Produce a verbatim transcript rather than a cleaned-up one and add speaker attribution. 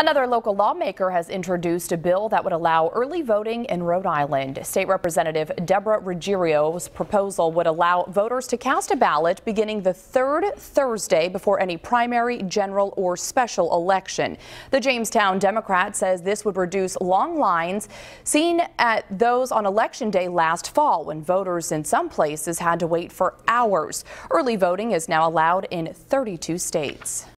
Speaker 1: Another local lawmaker has introduced a bill that would allow early voting in Rhode Island. State Representative Deborah Ruggiero's proposal would allow voters to cast a ballot beginning the third Thursday before any primary, general, or special election. The Jamestown Democrat says this would reduce long lines seen at those on Election Day last fall, when voters in some places had to wait for hours. Early voting is now allowed in thirty-two states.